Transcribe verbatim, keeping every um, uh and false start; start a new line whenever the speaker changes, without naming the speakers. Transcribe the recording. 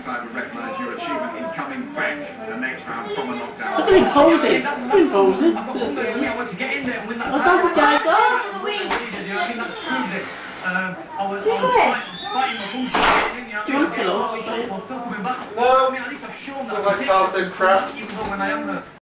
side would recognise your achievement in coming back the next round from a knockdown.
I'm doing posing. I'm doing posing.
I want to get in there and win that.
What's that, Tiger?
I think that proved it. Um, I was, I was fighting my bullshit.
Do you want pillows?
No. I mean, at least I've shown that I
casting crap.
even though when I am the